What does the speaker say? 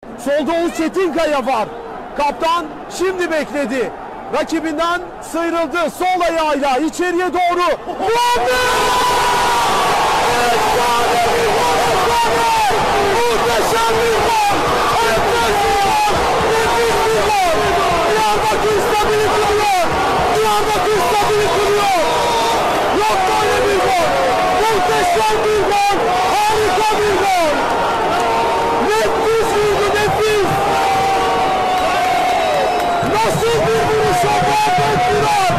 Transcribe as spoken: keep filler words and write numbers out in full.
Solda Oğuz Çetinkaya var. Kaptan şimdi bekledi. Rakibinden sıyrıldı. Sol ayağıyla içeriye doğru. Muhammed! Muhteşem bir gol! Enfes bir gol! Nefis bir gol! Diyarbakır stabili kuruyor! Diyarbakır stabili kuruyor! Yok böyle bir gol! Muhteşem bir gol! Harika!